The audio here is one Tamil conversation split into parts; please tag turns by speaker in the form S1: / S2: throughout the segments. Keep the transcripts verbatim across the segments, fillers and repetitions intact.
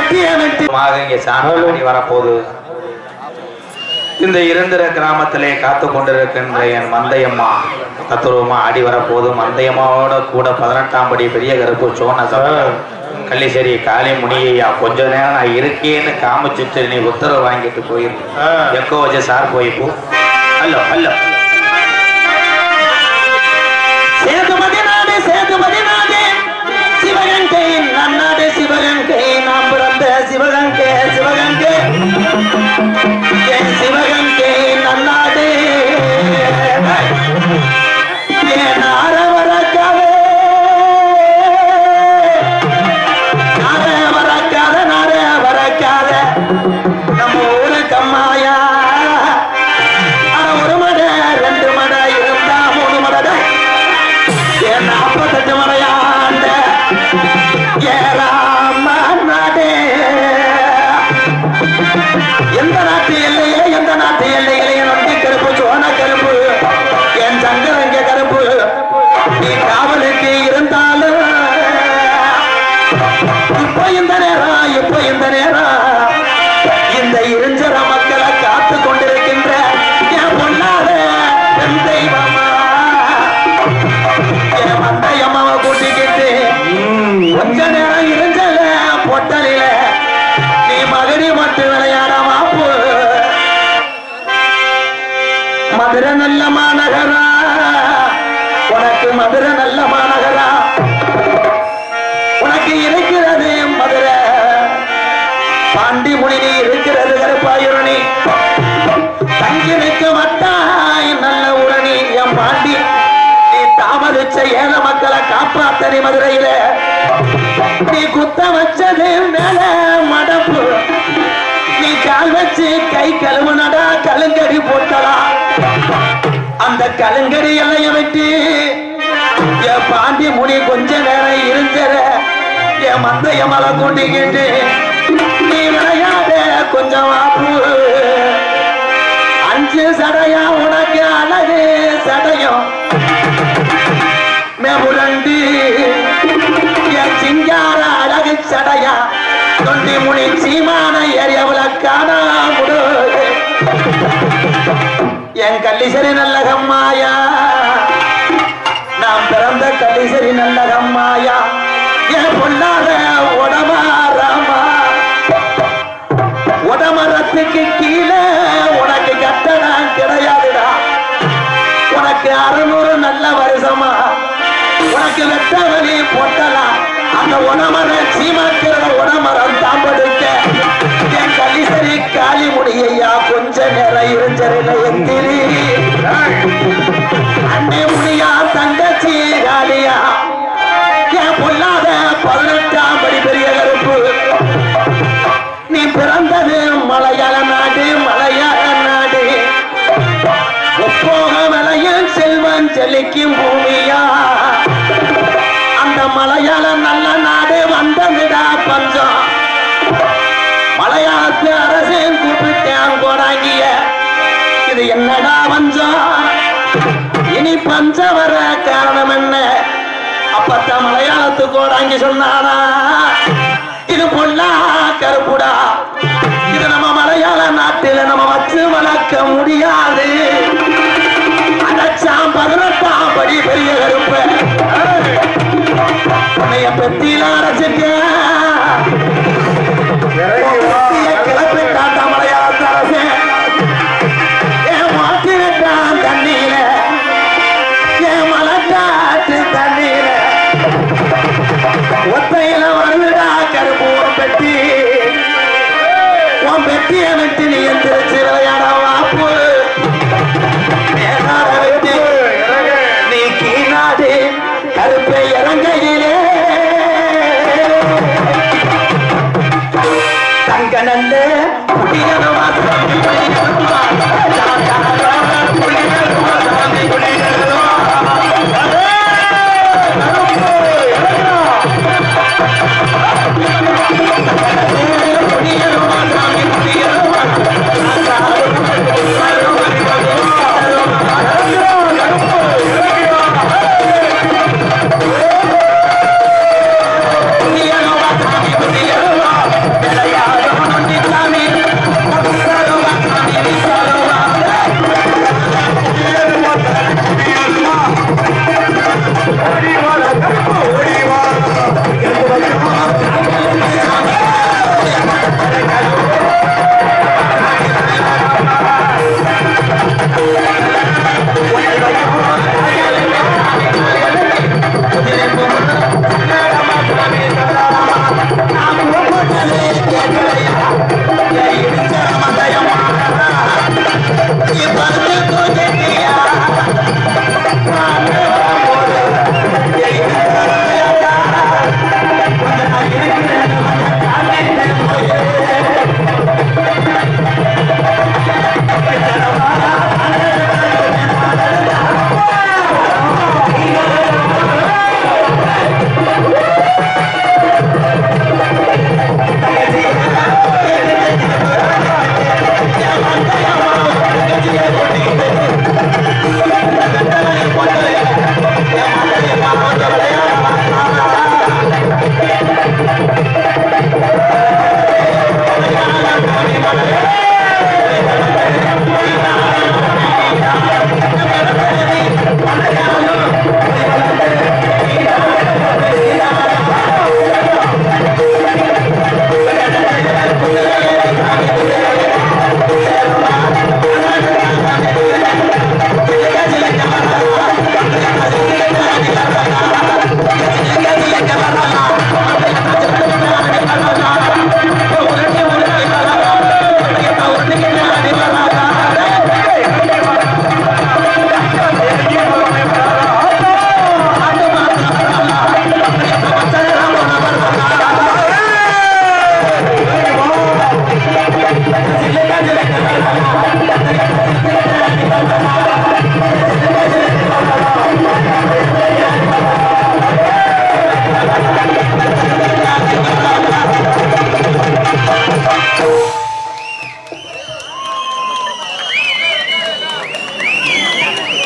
S1: இங்கே சாணி வரப்போது இந்த இருந்திர கிராமத்திலே காத்து கொண்டிருக்கின்ற என் மந்தையம்மா தத்துருவமா ஆடி வரப்போது மந்தையம்மாவோட கூட பதினெட்டாம் படி பெரிய கருப்பு சோன கள்ளிசேரி காளி முனியா கொஞ்ச நேரம் நான் இருக்கேன்னு காமிச்சுட்டு நீ உத்தரவு வாங்கிட்டு போயிரு எக்கோ வச்சு சார் போய்ப்போ அல்லோ அல்லோ
S2: சேதுமதி நாடு சேதுமதி நாடு சிவகங்கை நன்னாடு சிவகங்கை நாம் பிறந்த சிவகங்கை சிவகங்கை சிவகங்கை நன்னாடு ஏன் ஆரவரக்காவே நாரே வரக்காத நாரே வரக்காத நம்ம ஊரு கம்மாயா ஒரு மடை ரெண்டு மடை இருந்தா மூணு மடை ஏன் நாற்பத்தெட்டு மடையாண்ட ஏராம நாடே எந்த நாட்டு எல்லையே எந்த நாட்டு எல்லையிலே நம்பி கருப்பு சோன கருப்பு என் சங்கரங்க கருப்பு நீ காவலுக்கு இருந்தாலும் இப்போ இந்த நேரம் இப்போ இந்த நேரம் இந்த இருஞ்சர மக்களை காத்து கொண்டிருக்கின்ற என் பொண்ணாத என் தெய்வமா என் மந்தையம்மாவை கூட்டிக்கிட்டு கொஞ்ச நேரம் இருஞ்சல பொட்டலில நீ மகடி மட்டும் விளையாட மாப்பு மதுரை நல்ல மாநகரா உனக்கு மதுரை நல்ல மாநகரா உனக்கு இருக்கிறது மதுரை பாண்டி முனி இருக்கிறது கருப்பாயுரணி தங்கி நிற்க மாட்டாய் நல்ல உரணி என் பாண்டி நீ தாமதிச்ச ஏழ மக்களை காப்பாத்தனி மதுரையில நீ குத்த வச்சது மேல மடப்பு நீ கால் வச்சு கை கழுவுனடா கலுங்கடி போட்டடா அந்த கலுங்கடி எல்லைய விட்டு என் பாண்டி முடி கொஞ்ச நேரம் இருந்தற என் மந்தைய மலை கூட்டிக்கிட்டு நீ விளையாட கொஞ்சம் வாப்பு அஞ்சு சடையா உனக்கு அழகு சடையும் மேபுரண்டு என் சிங்கார அழகு சடையா தொண்டி முனி சீமான ஏரியவுல காணாமுடு என் கள்ளிசரி நல்ல கம்மாயா நாம் பிறந்த கள்ளிசரி நல்ல கம்மாயா என் பொல்லாத உடமாராமா உடமரத்துக்கு கீழே உனக்கு கட்டணம் கிடையாதுடா உனக்கு அறுநூறு நல்ல வருஷமா உனக்கு வெட்ட வழி போட்டலாம் அந்த உணமர சீமாக்கிற உணமரம் தாம்படுத்த என் கள்ளிசரி காளி முடியா கொஞ்ச நேரம் இருஞ்சரில எந்திரி அண்ணே முடியா தங்கச்சி காளியா என் பொல்லாத பதினெட்டாம் படி பெரிய கருப்பு நீ பிறந்தது மலையாள நாடு மலையாள நாடு ஒப்போக விளையும் செல்வன் செழிக்கும் பூமியா அந்த மலையாள நல்ல நாடு வந்ததுடா பஞ்சம் மலையாளத்து அரசன் கூப்பிட்டேன் கோடாங்கிய இது என்னடா பஞ்சம் இனி பஞ்சம் வர காரணம் என்ன அப்பத்த மலையாளத்து கோடாங்கி சொன்னானா இது பொல்லா கருப்புடா இது நம்ம மலையாள நாட்டில நம்ம வச்சு வளர்க்க முடியாது அதாம் பதினெட்டாம் படி பெரிய கருப்பு உன்னைய பெத்தியில அரைச்சிட்ட கிளப்பி காட்டா மலையாளத்து அரசன் என் மாட்டி விட்டான் தண்ணீர என் மலக்காட்டு தண்ணீர ஒத்தையில வருடா கருப்பு உன் பெட்டி உன் பெட்டிய விட்டு நீ எந்திரிச்சு விளையாட வாப்பு மேலாட விட்டு நீ கீழாடு கருப்பை இறங்கையிலே தங்க நல்ல குடியனுமா குடியனுமா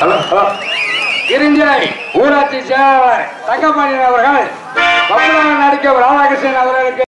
S1: ஹலோ ஹலோ
S3: கிரிஞ்சலை ஊராட்சி செயலாளர் தங்கப்பாண்டியன் அவர்கள் பம்புராமன் நடிக்க ராதாகிருஷ்ணன் அவர்களுக்கு